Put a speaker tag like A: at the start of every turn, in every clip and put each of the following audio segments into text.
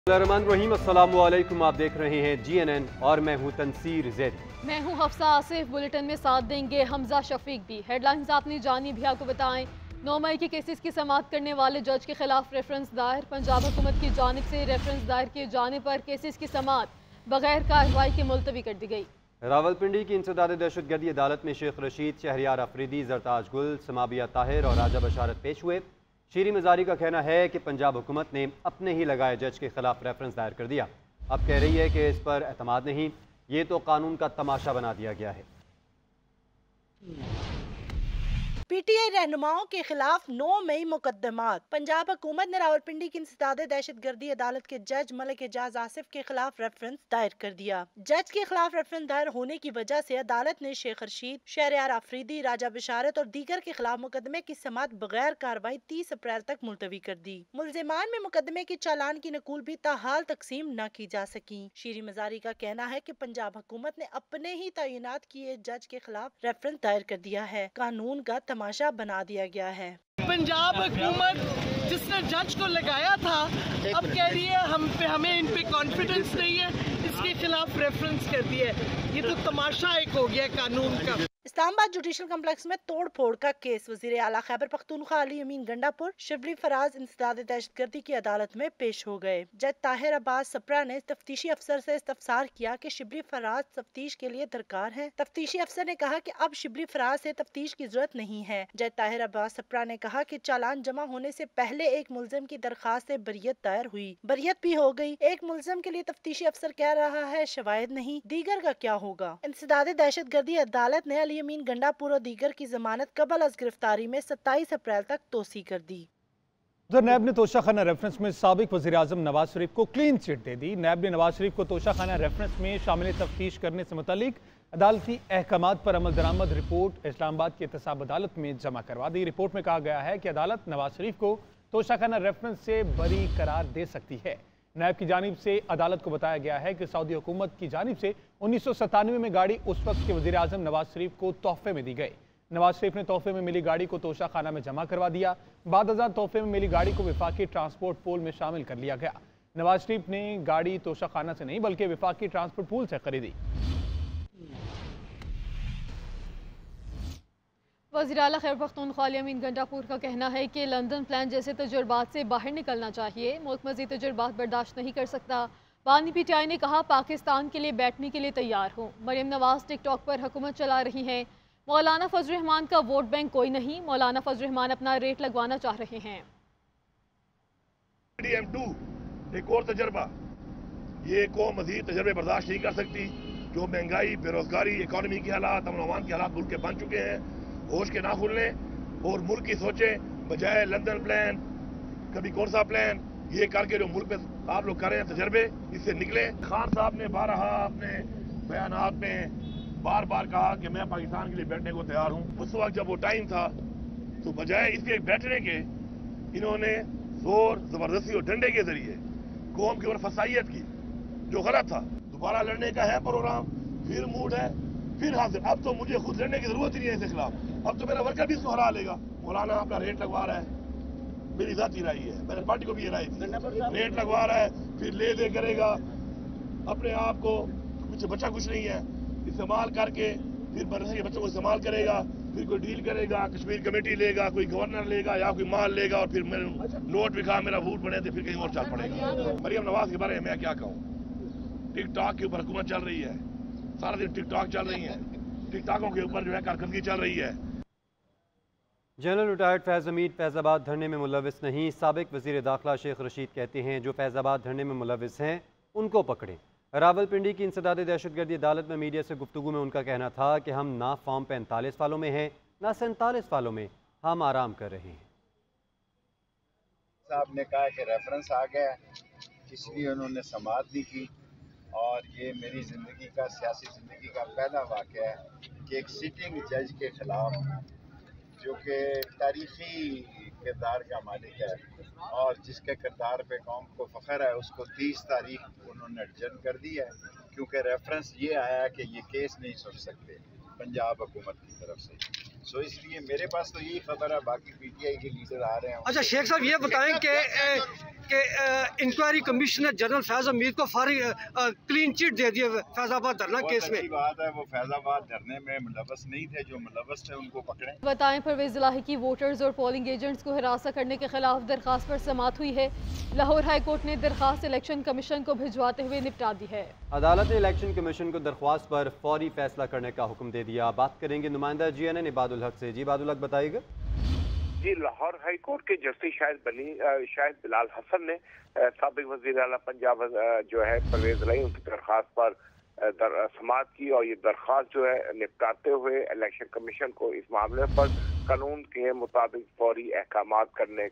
A: रहीम अस्सलाम वालेकुम। आप देख रहे हैं GNN और मैं हूं तनसीर जैदी।
B: मैं हूं हफ्सा आसिफ। बुलेटिन में साथ देंगे हमजा शफीक भी। हेडलाइंस आपने जानी भी आपको बताएं। 9 मई के केसेस की समाअत करने वाले जज के खिलाफ रेफरेंस दायर। पंजाब हुकूमत की जानिब से रेफरेंस दायर किए जाने पर केसेस की समाअत बगैर कार्रवाई के मुलतवी कर दी गई।
A: रावलपिंडी की इंसदाद दहशतगर्दी अदालत में शेख रशीद, शहरियार अफरीदी, जरताज गुल, समाबिया ताहिर और राजा बशारत पेश हुए। शीरी मजारी का कहना है कि पंजाब हुकूमत ने अपने ही लगाए जज के खिलाफ रेफरेंस दायर कर दिया। अब कह रही है कि इस पर एतमाद नहीं, ये तो कानून का तमाशा बना दिया गया है।
C: PTI रहनुमाओं के खिलाफ 9 मई मुकदमात। पंजाब हुकूमत ने रावलपिंडी की इंसदाद दहशतगर्दी अदालत के जज मलिक एजाज आसिफ के खिलाफ रेफरेंस दायर कर दिया। जज के खिलाफ रेफरेंस दायर होने की वजह से अदालत ने शेख रशीद, शहरियार अफरीदी, राजा बशारत और दीगर के खिलाफ मुकदमे की समाअत बगैर कार्रवाई 30 अप्रैल तक मुलतवी कर दी। मुलजिमान में मुकदमे के चालान की नकूल भी ताहाल तकसीम न की जा सकी। शीरी मजारी का कहना है कि पंजाब हुकूमत ने अपने ही तैनात किए जज के खिलाफ रेफरेंस दायर कर दिया है। कानून का तमाशा बना दिया गया है।
D: पंजाब हुकूमत जिसने जज को लगाया था अब कह रही है हमें इन पे कॉन्फिडेंस नहीं है, इसके खिलाफ रेफरेंस कर दिया है। ये तो तमाशा एक हो गया कानून का।
C: इस्लामाबाद जुडिशल कम्प्लेक्स में तोड़ फोड़ का केस। वजीर आला खैबर पख्तूनख्वा अली अमीन गंडापुर शिबली फराज इंसदाद दहशतगर्दी की अदालत में पेश हो गए। जज ताहिर अब्बास सप्रा ने तफ्तीशी अफसर से इस्तफसार किया कि शिबली फराज तफ्तीश के लिए दरकार है। तफ्तीशी अफसर ने कहा कि अब शिबली फराज से तफ्तीश की जरूरत नहीं है। जज ताहिर अब्बास सप्रा ने कहा कि चालान जमा होने से पहले एक मुलजिम की दरखास्त से बरियत दायर हुई, बरियत भी हो गई। एक मुलजिम के लिए तफ्तीशी अफसर कह रहा है शवाहिद नहीं, दीगर का क्या होगा। इंसदाद दहशतगर्दी अदालत ने अली अमीन गंडापुर और दीगर की जमानत कबल अज गिरफ्तारी में 27 अप्रैल तक तोसी कर दी।
E: उधर नैब ने तोशाखाना रेफरेंस में साबिक वज़ीर आज़म नवाज शरीफ को क्लीन चिट दे दी। नैब ने नवाज शरीफ को तोशाखाना रेफरेंस में शामिल तफ्तीश करने से मुतालिक अदालती अहकामात पर अमल दरामद रिपोर्ट इस्लामाबाद की एहतसाब अदालत में जमा करवा दी। रिपोर्ट में कहा गया है कि अदालत नवाज शरीफ को तोशाखाना रेफरेंस से बरी करार दे सकती है। नैब की जानिब से अदालत को बताया गया है कि सऊदी हुकूमत की जानिब से 1997 में गाड़ी उस वक्त के वज़ीर आज़म नवाज शरीफ को तोहफे में दी गई। नवाज शरीफ ने तोहफे में मिली गाड़ी को तोशाखाना में जमा करवा दिया। बाद अज़ां तोहफे में मिली गाड़ी को विफाकी ट्रांसपोर्ट पूल में शामिल कर लिया गया। नवाज शरीफ ने गाड़ी तोशाखाना से नहीं बल्कि विफाकी ट्रांसपोर्ट पूल से खरीदी।
B: वज़ीर आला खैबर पख्तूनख्वा अली अमीन गंडापुर का कहना है कि लंदन प्लान जैसे तजुर्बात से बाहर निकलना चाहिए। मुल्क मज़ीद तजुर्बात बर्दाश्त नहीं कर सकता। बानी PTI ने कहा पाकिस्तान के लिए बैठने के लिए तैयार हो। मरियम नवाज टिकटॉक पर हुकूमत चला रही हैं। मौलाना फजल रहमान का वोट बैंक कोई नहीं, मौलाना फजल रहमान अपना रेट लगवाना चाह रहे हैं।
F: एक और तजर्बा, ये कौम मजीद तजर्बे बर्दाश्त नहीं कर सकती। जो महंगाई, बेरोजगारी, इकॉनमी के हालात, अमन अमान के हालात मुल्क के बन चुके हैं। होश के ना खुलने और मुल्क की सोचे बजाय लंदन प्लान, कभी कौन सा प्लान, ये करके जो मुल्क में आप लोग कर रहे हैं तजर्बे, इससे निकले। खान साहब ने बारहा अपने बयानात में बार बार कहा कि मैं पाकिस्तान के लिए बैठने को तैयार हूँ। उस वक्त जब वो टाइम था तो बजाय इसके बैठने के इन्होंने जोर जबरदस्ती और डंडे के जरिए कौम की ओर फसाइयत की, जो गलत था। दोबारा लड़ने का है प्रोग्राम, फिर मूड है, फिर हाजिर। अब तो मुझे खुद लड़ने की जरूरत ही नहीं है इसके खिलाफ। अब तो मेरा वर्कर भी इसको हरा लेगा। मौलाना अपना रेट लगवा रहा है, मेरी जाती राय है, मैंने पार्टी को भी ये राय दी। रेट लगवा रहा है, फिर ले दे करेगा, अपने आप को कुछ बचा कुछ नहीं है, इस्तेमाल करके फिर मदरसे के बच्चों को इस्तेमाल करेगा, फिर कोई डील करेगा, कश्मीर कमेटी लेगा, कोई गवर्नर लेगा या कोई माल लेगा और फिर मेरे नोट भी खा मेरा वोट बने तो फिर कहीं और चल पड़ेगा। मरियम नवाज के बारे में मैं क्या कहूँ। टिकटॉक के ऊपर हुकूमत चल रही है, सारा दिन टिकटॉक चल रही है, टिकटॉकों के ऊपर जो है कारकर्दगी चल रही है।
A: जनरल रिटायर्ड फैज़ हमीद फैज़ाबाद धरने में मुलविस नहीं। साबिक वज़ीर दाखिला शेख रशीद कहते हैं जो फैज़ाबाद धरने में मुलविस हैं उनको पकड़ें। रावलपिंडी की इंसदाद दहशतगर्दी अदालत में मीडिया से गुफ्तगू में उनका कहना था कि हम ना फॉर्म 45 वालों में हैं ना 47 वालों में, हम आराम कर रहे हैं।
G: साहब ने कहा कि रेफरेंस आ गया, इसलिए उन्होंने समाअत भी की। और ये मेरी ज़िंदगी का, सियासी ज़िंदगी का पहला वाक़या है कि एक सिटिंग जज के ख़िलाफ़, जो कि तारीख़ी किरदार का मालिक है और जिसके किरदार पे कौम को फ़ख्र है, उसको 30 तारीख उन्होंने एडजर्न कर दी है। क्योंकि रेफरेंस ये आया कि ये केस नहीं सुन सकते पंजाब हुकूमत की तरफ से। सो इसलिए मेरे पास तो यही खबर है, बाकी PTI के लीडर आ रहे हैं।
D: अच्छा शेख साहब ये बताएं कि
H: कि inquiry commissioner general Faiz Hamid को क्लीन चिट दे दिए फैजाबाद धरना केस में।
G: बात है, वो फैजाबाद धरने में मुलव्वस नहीं थे, जो मुलव्वस थे उनको पकड़े।
B: बताएं परवेज इलाही की वोटर्स और पोलिंग एजेंट्स को हिरासत करने के खिलाफ दरखास्त पर समाअत हुई है। लाहौर हाई कोर्ट ने दरखास्त इलेक्शन कमीशन को भिजवाते हुए निपटा दी है।
A: अदालत ने इलेक्शन कमीशन को दरख्वास्त पर फौरी फैसला करने का हुक्म दे दिया। बात करेंगे नुमाइंदा GNN इबादुल हक से। जी इबादुल हक बताइएगा।
I: जी, लाहौर हाई कोर्ट के जस्टिस शाहिद बिलाल हसन ने साबिक वज़ीर आला पंजाब जो है परवेज इलाही उनकी दरख्वास्त पर समाअत की और ये दरख्वास्त जो है निपटाते हुए इलेक्शन कमीशन को इस मामले पर कानून के मुताबिक फौरी अहकाम करने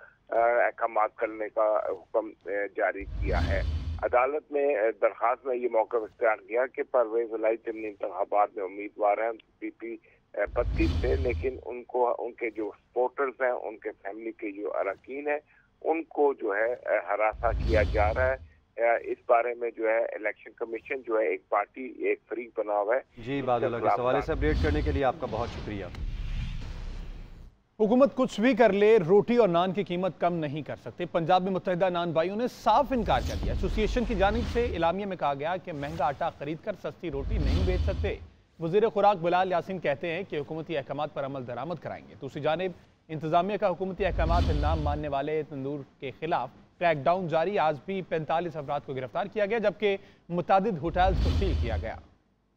I: का हुक्म जारी किया है। अदालत ने दरख्वास्त में ये मौका इख्तियार किया कि परवेज इलाही ज़िमनी इंतखाबात में उम्मीदवार हैं, PP 32 थे, लेकिन उनको उनके जो सपोर्टर्स हैं, उनके फैमिली के जो अरकान हैं, उनको जो है हरासा किया जा रहा है। इस बारे में जो है इलेक्शन कमीशन जो है एक पार्टी, एक फरीक बना हुआ है।
A: जी बादल, इस हवाले से अपडेट करने के लिए आपका बहुत शुक्रिया।
E: हुकूमत कुछ भी कर ले, रोटी और नान की कीमत कम नहीं कर सकते। पंजाब में मुत्तहिदा नान भाइयों ने साफ इनकार कर दिया। एसोसिएशन की जानिब से इलामिया में कहा गया कि महंगा आटा खरीद कर सस्ती रोटी नहीं बेच सकते। वज़ीर खुराक बिलाल यासीन कहते हैं कि हुकूमती अहकामात पर अमल दरामद कराएंगे। दूसरी जानिब इंतजामिया का हुकूमती अहकामात ना मानने वाले तंदूर के खिलाफ क्रैकडाउन जारी। आज भी 45 अफराद को गिरफ्तार किया गया, जबकि मुतादिद होटल्स को सील किया गया।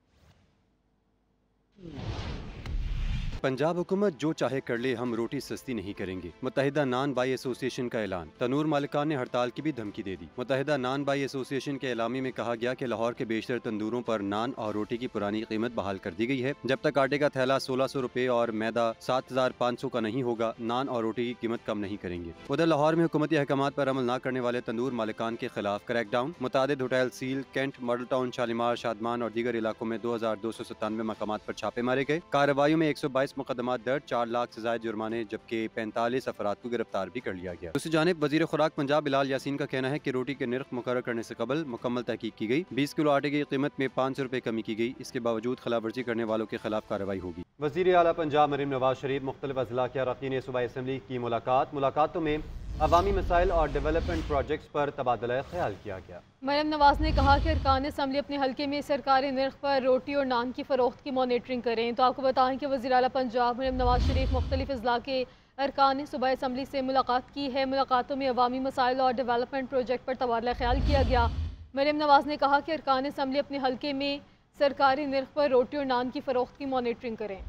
A: पंजाब हुकूमत जो चाहे कर ले, हम रोटी सस्ती नहीं करेंगे। मुत्तहिदा नान बाई एसोसिएशन का ऐलान। तनूर मालिकान ने हड़ताल की भी धमकी दे दी। मुत्तहिदा नान बाई एसोसिएशन के एलामी में कहा गया कि लाहौर के बेशतर तंदूरों पर नान और रोटी की पुरानी कीमत बहाल कर दी गई है। जब तक आटे का थैला 1600 रुपए और मैदा 7500 का नहीं होगा, नान और रोटी की कीमत कम नहीं करेंगे। उधर लाहौर में हुकूमती अहकामात पर अमल न करने वाले तंदूर मालिकान के खिलाफ क्रैकडाउन। मुतादिद hotel seal. Cantt, Model Town, Shalimar, Shadman और दीगर इलाकों में 2297 मकामात पर छापे मारे गए। कार्रवाइयों में 122 मुकदमात दर्ज, 4 लाख से ज्यादा जुर्माने, जबकि 45 अफराद को गिरफ्तार भी कर लिया गया। दूसरी जानिब वजीर खुराक पंजाब बिलाल यासीन का कहना है कि रोटी के निर्ख मुकर्रर करने से कबल मुकम्मल तहकीक की गई। 20 किलो आटे की कीमत में 500 रुपए कमी की गई। इसके बावजूद खिलाफवर्जी करने वालों के खिलाफ कार्रवाई होगी। वजीर आला पंजाब मरीम नवाज शरीफ मुख्तलिफ अजला के अरकान सूबाई असम्बली की मुलाकातों में अवामी मसाइल और डेवलपमेंट प्रोजेक्ट्स पर तबादला ख्याल किया गया।
B: मरीम नवाज ने कहा कि अरकान असम्बली अपने हल्के में सरकारी निर्ख पर रोटी और नान की फ़रोख्त की मॉनिटरिंग करें। तो आपको बताएं कि वज़ीर आला पंजाब मरीम नवाज शरीफ मुख्तलिफ अजला के अरकान सूबाई असम्बली से मुलाकात की है। मुलाकातों में अवामी मसाइल और डेवलपमेंट प्रोजेक्ट पर तबादला ख्याल किया गया। मरीम नवाज ने कहा कि अरकान असम्बली अपने हल्के में सरकारी निर्ख पर रोटी और नान की फ़रोख्त की मॉनिटरिंग करें।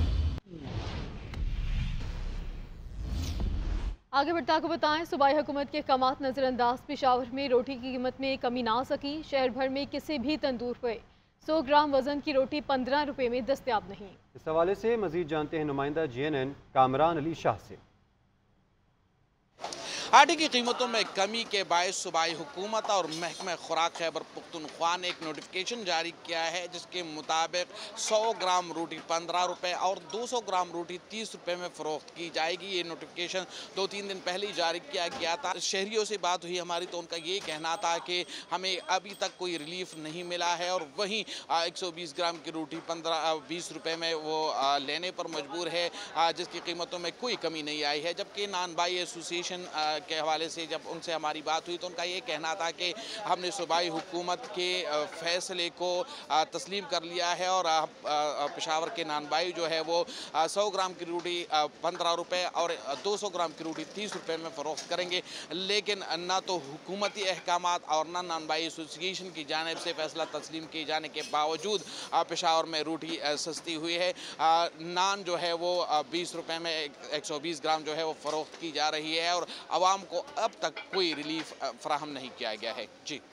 B: आगे बढ़ता आपको बताएं, सूबाई हुकूमत के अहकामात नज़रअंदाज। पेशावर में रोटी की कीमत में कमी ना सकी। शहर भर में किसी भी तंदूर पर 100 ग्राम वजन की रोटी 15 रुपए में दस्तयाब नहीं।
A: इस हवाले से मजीद जानते हैं नुमाइंदा GNN कामरान अली शाह से।
J: आटे की कीमतों में कमी के बायस सूबाई हुकूमत और महकमा खुराक खैबर पख्तूनख्वा ने एक नोटिफिकेशन जारी किया है, जिसके मुताबिक 100 ग्राम रोटी 15 रुपये और 200 ग्राम रोटी 30 रुपये में फ़रोख्त की जाएगी। ये नोटिफिकेशन 2-3 दिन पहले ही जारी किया गया था। शहरियों से बात हुई हमारी, तो उनका ये कहना था कि हमें अभी तक कोई रिलीफ नहीं मिला है और वहीं 120 ग्राम की रोटी 15-20 रुपये में वो लेने पर मजबूर है, जिसकी कीमतों में कोई कमी नहीं आई है। जबकि नान बाई एसोसिएशन के हवाले से जब उनसे हमारी बात हुई तो उनका ये कहना था कि हमने सूबाई हुकूमत के फैसले को तस्लीम कर लिया है और पेशावर के नान भाई जो है वो 100 ग्राम की रोटी 15 रुपये और 200 ग्राम की रोटी 30 रुपये में फ़रोख्त करेंगे। लेकिन ना तो हुकूमती अहकामात और ना नान भाई एसोसिएशन की जानिब से फैसला तस्लीम किए जाने के बावजूद पेशावर में रोटी सस्ती हुई है। नान जो है वो 20 रुपये में 120 ग्राम जो है वो फ़रोख्त की जा रही है और आवाम को अब तक कोई रिलीफ फराहम नहीं किया गया है। जी।